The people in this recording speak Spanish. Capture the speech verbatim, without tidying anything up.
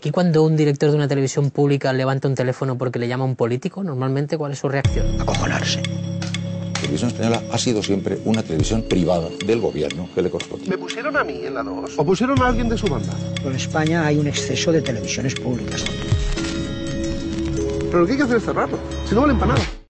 Aquí cuando un director de una televisión pública levanta un teléfono porque le llama a un político, normalmente, ¿cuál es su reacción? Acojonarse. La televisión española ha sido siempre una televisión privada del gobierno que le corresponde. ¿Me pusieron a mí en la dos? ¿O pusieron a alguien de su banda? En España hay un exceso de televisiones públicas. Pero lo que hay que hacer es cerrarlo, si no valen para nada.